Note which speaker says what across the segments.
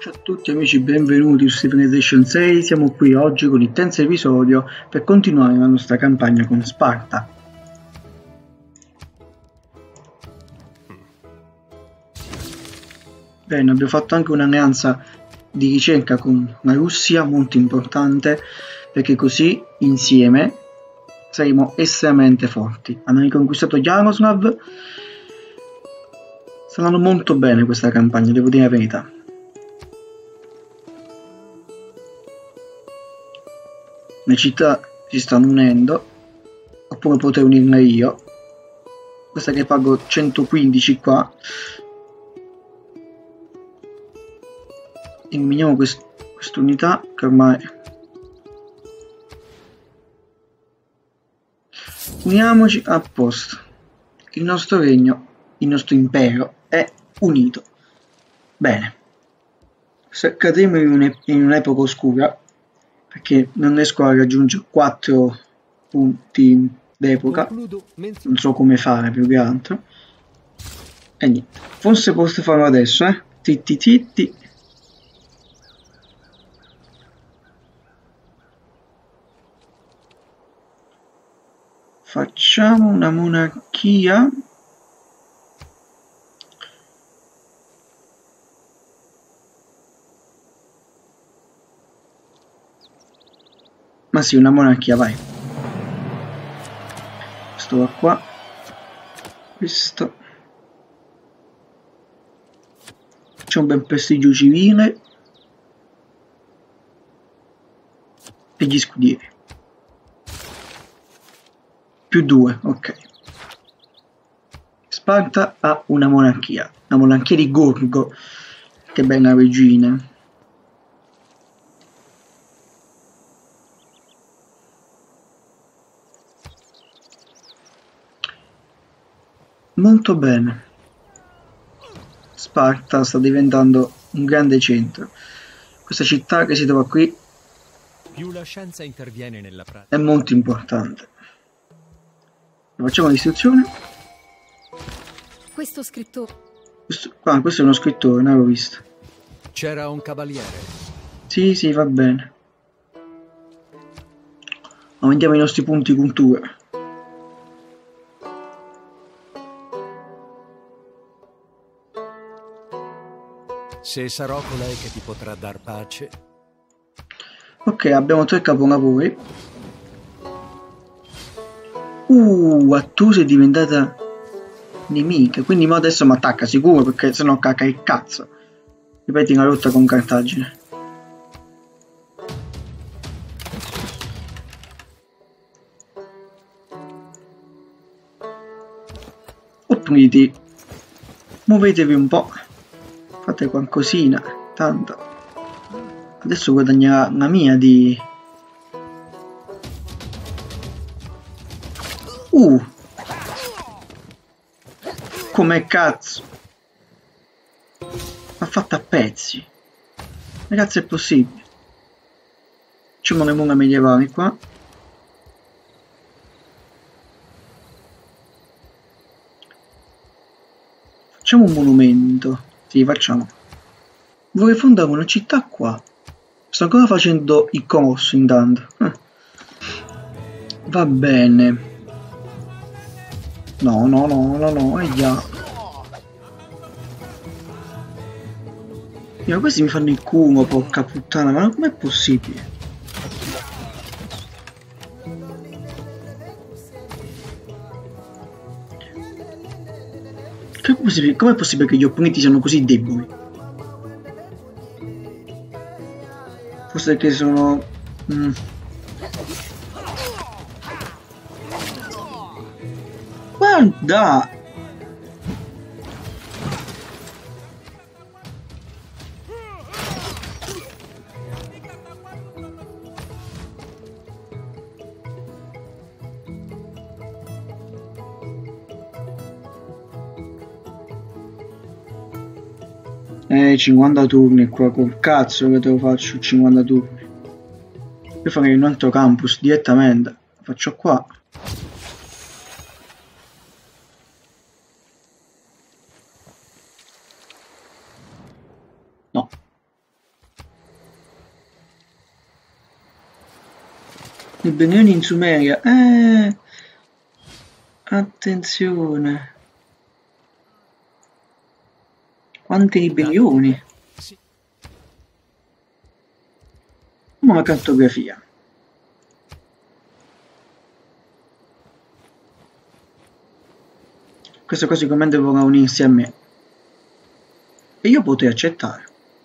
Speaker 1: Ciao a tutti amici, benvenuti su Civilization 6, siamo qui oggi con il terzo episodio per continuare la nostra campagna con Sparta. Bene, abbiamo fatto anche un'alleanza di ricerca con la Russia, molto importante, perché così insieme saremo estremamente forti. Hanno riconquistato Yaroslav, saranno molto bene questa campagna, devo dire la verità. Le città si stanno unendo, oppure potrei unirne io. Questa che pago 115 qua. Eliminiamo quest'unità che ormai... Uniamoci a posto. Il nostro regno, il nostro impero è unito. Bene. Cadremo in un'epoca oscura, perché non riesco a raggiungere 4 punti d'epoca, non so come fare più che altro. E niente, forse posso farlo adesso, Titti titti. Facciamo una monarchia. Ma sì, una monarchia, vai. Questo va qua. Questo. C'è un bel prestigio civile. E gli scudieri. +2, ok. Sparta ha una monarchia di Gorgo. Che bella regina. Molto bene. Sparta sta diventando un grande centro. Questa città che si trova qui
Speaker 2: più la scienza interviene nella pratica
Speaker 1: è molto importante. Facciamo l'istruzione.
Speaker 3: Questo scrittore.
Speaker 1: Questo è uno scrittore, ne avevo visto.
Speaker 2: C'era un cavaliere.
Speaker 1: Sì, va bene. Aumentiamo i nostri punti cultura.
Speaker 2: Se sarò colei che ti potrà dar pace.
Speaker 1: Ok, abbiamo 3 capolavori. Attusa è diventata nemica, quindi adesso mi attacca sicuro, perché sennò cacca il cazzo. Ripeti la lotta con Cartagine. Oppuriti, muovetevi un po', fate qualcosina, tanto. Adesso guadagnerà una mia di... Come cazzo? L'ha fatta a pezzi. Ragazzi, è possibile. Facciamo le mura medievali qua. Facciamo un monumento. Sì, facciamo. Vorrei fondare una città qua. Sto ancora facendo il colosso intanto. Va bene. No, già. Questi mi fanno il culo, porca puttana, ma com'è possibile? Com'è possibile che gli opponenti siano così deboli? Forse che sono... Guarda! Eh, 50 turni qua, col cazzo che te lo faccio 50 turni. Io farei un altro campus direttamente. Lo faccio qua. No. Ribellioni in Sumeria. Attenzione. Quante ribellioni.
Speaker 2: Sì.
Speaker 1: Una cartografia. Queste cose come devono unirsi a me. E io potrei accettare.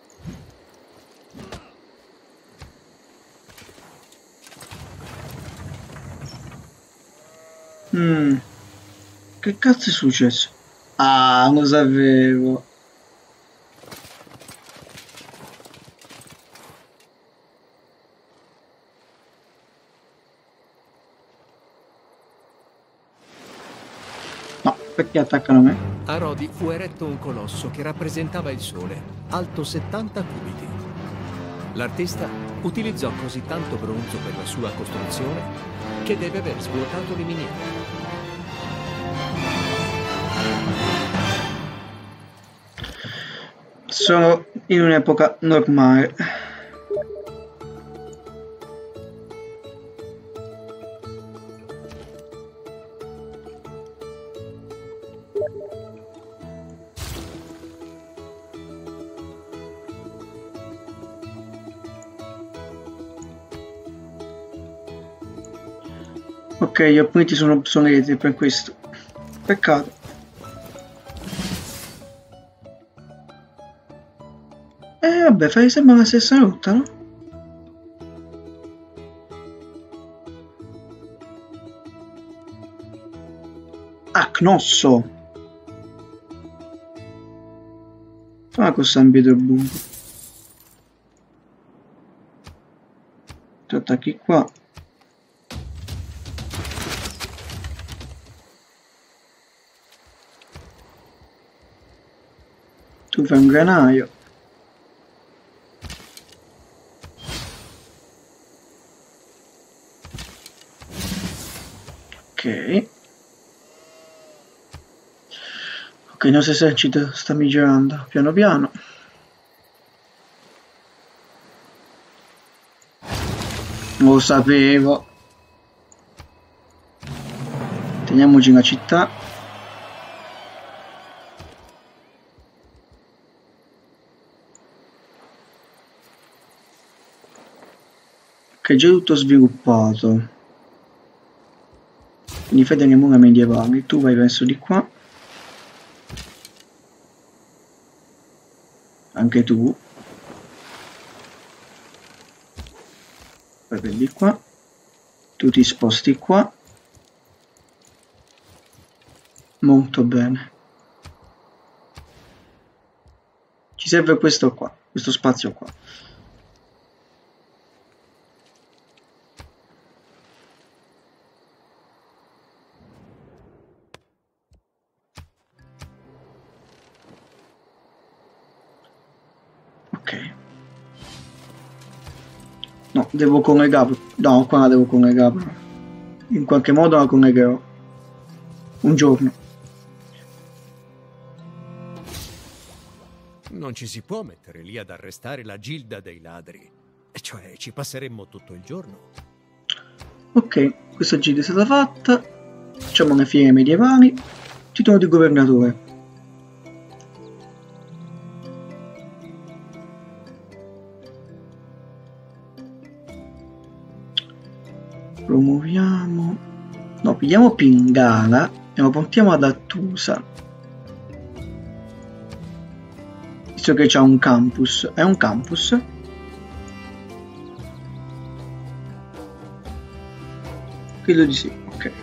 Speaker 1: Che cazzo è successo? Ah, lo sapevo. No, perché attaccano me?
Speaker 2: A Rodi fu eretto un colosso che rappresentava il sole, alto 70 cubiti. L'artista utilizzò così tanto bronzo per la sua costruzione che deve aver svuotato le miniere.
Speaker 1: Sono in un'epoca normale. Ok, gli appunti sono obsoleti per questo. Peccato. Vabbè, fai sempre la stessa rotta, no? Ah, Cnosso! Fa con San Pietroburgo. Tu attacchi qua. Tu fai un granaio. Ok. Ok, il nostro esercito sta migliorando piano piano. Lo sapevo. Teniamoci una città. Che è già tutto sviluppato. Quindi fai delle mura medievali. Tu vai verso di qua. Anche tu. Poi prendi qua. Tu ti sposti qua. Molto bene. Ci serve questo qua, questo spazio qua. Ok. No, devo collegarlo. No, qua la devo collegare. In qualche modo la collegherò. Un giorno.
Speaker 2: Non ci si può mettere lì ad arrestare la gilda dei ladri. E cioè, ci passeremmo tutto il giorno.
Speaker 1: Ok, questa gita è stata fatta. Facciamo le fiere medievali. Titolo di governatore. Promuoviamo. No, pigliamo Pingala e lo portiamo ad Attusa. Visto che c'è un campus. È un campus? Credo di sì, ok.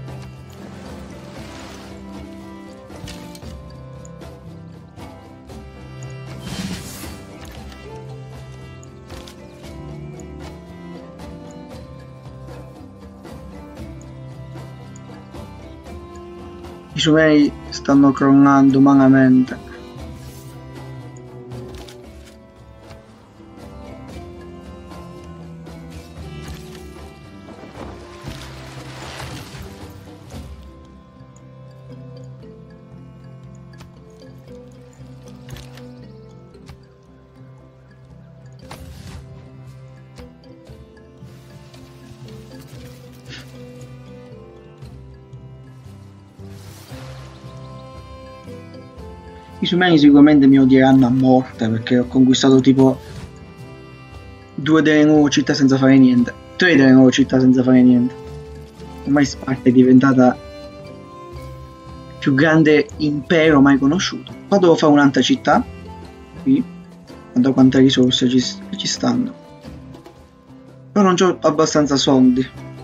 Speaker 1: I Sumeri stanno crollando malamente. I sumeri sicuramente mi odieranno a morte perché ho conquistato tipo 2 delle nuove città senza fare niente, 3 delle nuove città senza fare niente. Ormai Sparta è diventata il più grande impero mai conosciuto. Qua devo fare un'altra città, qui, guarda quante risorse ci stanno. Però non ho abbastanza soldi.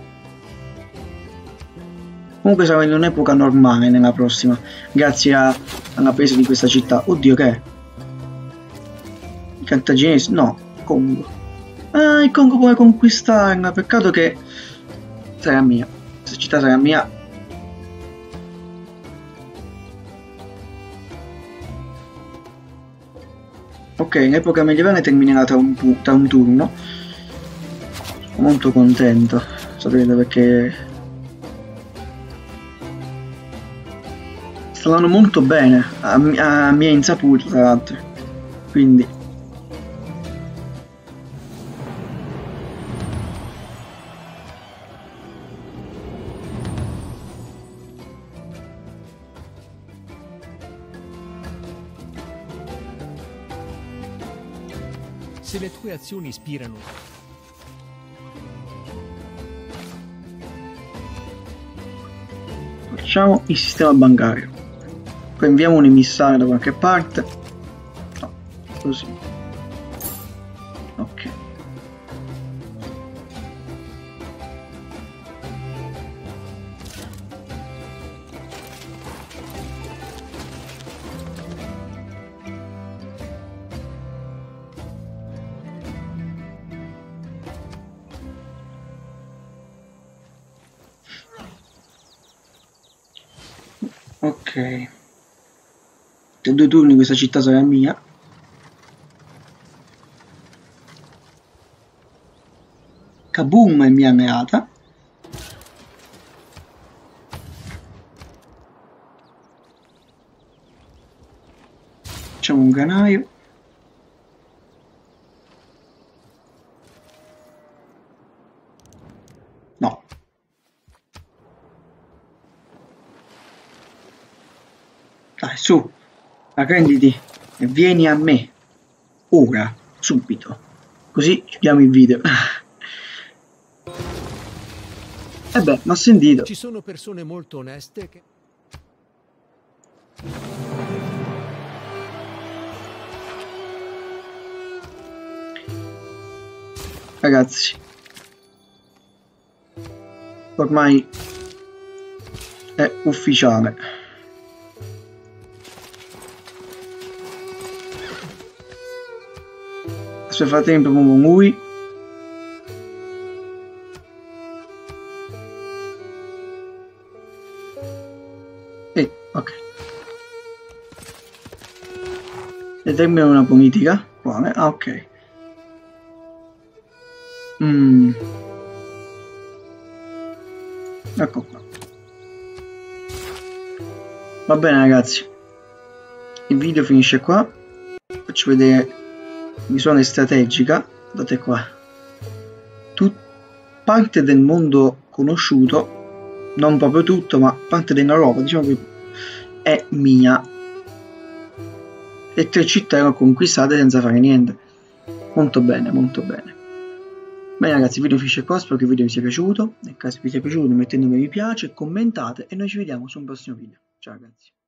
Speaker 1: Comunque sarò in un'epoca normale nella prossima, grazie alla presa di questa città. Oddio, che è? I cartaginesi? No, Congo. Ah, il Congo puoi conquistarla, peccato che sarà mia. Questa città sarà mia. Ok, l'epoca medievale terminerà tra un turno. Sono molto contento, sapete, perché stanno molto bene, a mia insaputa tra l'altro, quindi
Speaker 2: se le tue azioni ispirano.
Speaker 1: facciamo il sistema bancario. Poi inviamo un emissario da qualche parte. No, così. Ok. Ok. Tra 2 turni questa città sarà mia. Kaboom è mia alleata. Facciamo un granaio. No. Dai, su. Arrenditi e vieni a me. Ora, subito. Così chiudiamo il video. E beh, ma ho sentito.
Speaker 2: Ci sono persone molto oneste che...
Speaker 1: Ragazzi, ormai è ufficiale. Nel frattempo muovo lui. Ok. Determina una politica. Quale? Ah, ok. Ecco qua. Va bene ragazzi, il video finisce qua. Faccio vedere visione strategica. Guardate qua, parte del mondo conosciuto, non proprio tutto, ma parte dell'Europa, diciamo che è mia, e 3 città erano conquistate senza fare niente. Molto bene, molto bene. Bene ragazzi, il video finisce qua, spero che il video vi sia piaciuto. Nel caso vi sia piaciuto mettete un mi piace, commentate e noi ci vediamo su un prossimo video. Ciao ragazzi.